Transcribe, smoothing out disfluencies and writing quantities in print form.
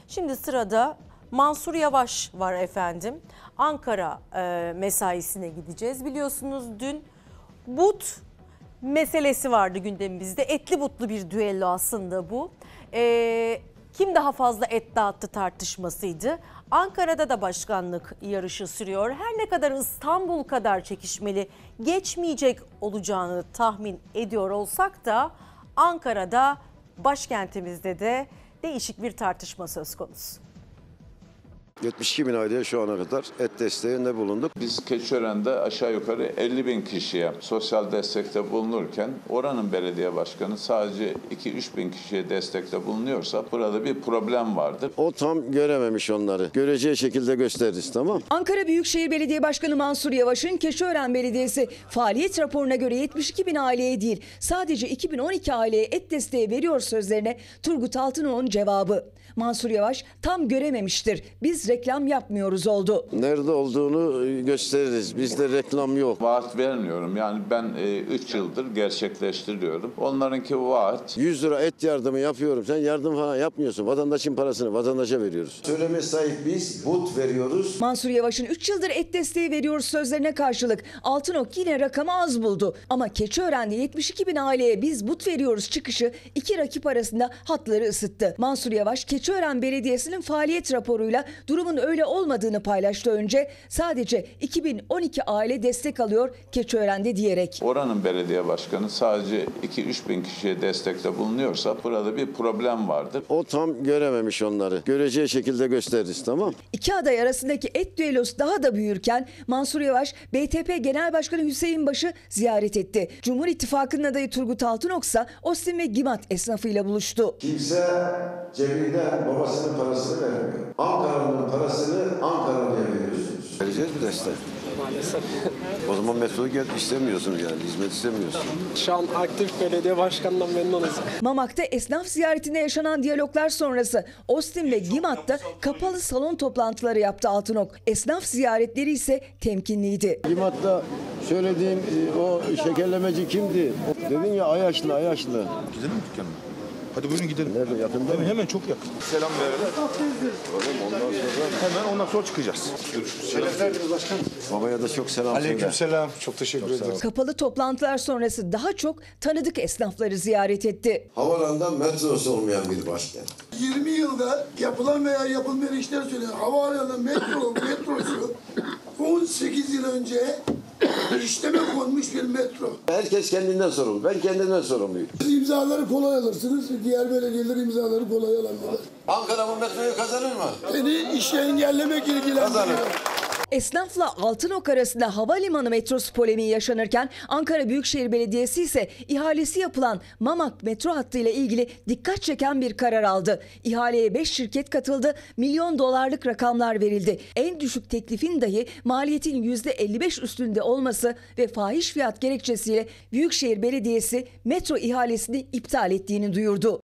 Şimdi sırada Mansur Yavaş var efendim. Ankara mesaisine gideceğiz. Biliyorsunuz dün but meselesi vardı gündemimizde. Etli butlu bir düello aslında bu. Kim daha fazla et dağıttı tartışmasıydı. Ankara'da da başkanlık yarışı sürüyor. Her ne kadar İstanbul kadar çekişmeli geçmeyecek olacağını tahmin ediyor olsak da Ankara'da, başkentimizde de değişik bir tartışma söz konusu. 72 bin aileye şu ana kadar et desteğinde bulunduk. Biz Keçiören'de aşağı yukarı 50 bin kişiye sosyal destekte bulunurken oranın belediye başkanı sadece 2-3 bin kişiye destekte bulunuyorsa burada bir problem vardır. O tam görememiş onları. Göreceği şekilde gösteririz, tamam. Ankara Büyükşehir Belediye Başkanı Mansur Yavaş'ın Keçiören Belediyesi faaliyet raporuna göre 72 bin aileye değil sadece 2012 aileye et desteği veriyor sözlerine Turgut Altınok'un cevabı. Mansur Yavaş tam görememiştir. Biz reklam yapmıyoruz oldu. Nerede olduğunu gösteririz. Bizde reklam yok. Vaat vermiyorum. Yani ben 3 yıldır gerçekleştiriyorum. Onlarınki vaat. 100 lira et yardımı yapıyorum. Sen yardım falan yapmıyorsun. Vatandaşın parasını vatandaşa veriyoruz. Söyleme sahip biz but veriyoruz. Mansur Yavaş'ın 3 yıldır et desteği veriyoruz sözlerine karşılık Altınok yine rakamı az buldu. Ama Keçiören'de 72 bin aileye biz but veriyoruz çıkışı iki rakip arasında hatları ısıttı. Mansur Yavaş Keçiören Belediyesi'nin faaliyet raporuyla durumun öyle olmadığını paylaştı önce. Sadece 2012 aile destek alıyor Keçiören'de diyerek. Oranın belediye başkanı sadece 2-3 bin kişiye destekte bulunuyorsa burada bir problem vardır. O tam görememiş onları. Göreceği şekilde gösteririz, tamam. İki aday arasındaki et düellosu daha da büyürken Mansur Yavaş BTP Genel Başkanı Hüseyin Baş'ı ziyaret etti. Cumhur İttifakı'nın adayı Turgut Altınok ise Ostim ve Gimat esnafıyla buluştu. Kimse cebinden babasının parasını vermiyor. Ankara'nın parasını Ankara'ya veriyorsunuz. Vereceğiz mi destek? Maalesef. O zaman metroyu istemiyorsunuz yani, hizmet istemiyorsunuz. Şu an aktif belediye başkanından memnunuz. Mamak'ta esnaf ziyaretinde yaşanan diyaloglar sonrası Ostim ve Gimat'ta kapalı salon toplantıları yaptı Altınok. Esnaf ziyaretleri ise temkinliydi. Gimat'ta söylediğim o şekerlemeci kimdi? Dedin ya Ayaşlı. Gidelim mi dükkanına? Hadi buyurun gidelim. Nerede, yakında mı? Hemen çok yakın. Selam verelim. Ondan sonra çıkacağız. Görüşürüz. Şeref verdiniz başkanım. Babaya da çok selam söyle. Aleykümselam. Çok teşekkür ederim. Kapalı toplantılar sonrası daha çok tanıdık esnafları ziyaret etti. Havalandan metrosu olmayan bir başkent. 20 yılda yapılan veya yapılmayan işler söylüyor. Havaalanı metrosu 18 yıl önce işleme konmuş bir metro. Herkes kendinden sorumlu. Ben kendimden sorumluyum. Siz imzaları kolay alırsınız. Diğer belediyeler imzaları kolay alamıyorlar. Ankara bu metroyu kazanır mı? Beni işe engellemek ilgilendiriyor. Esnafla Altınok arasında havalimanı metrosu polemiği yaşanırken Ankara Büyükşehir Belediyesi ise ihalesi yapılan Mamak metro hattıyla ilgili dikkat çeken bir karar aldı. İhaleye 5 şirket katıldı, milyon dolarlık rakamlar verildi. En düşük teklifin dahi maliyetin %55 üstünde olması ve fahiş fiyat gerekçesiyle Büyükşehir Belediyesi metro ihalesini iptal ettiğini duyurdu.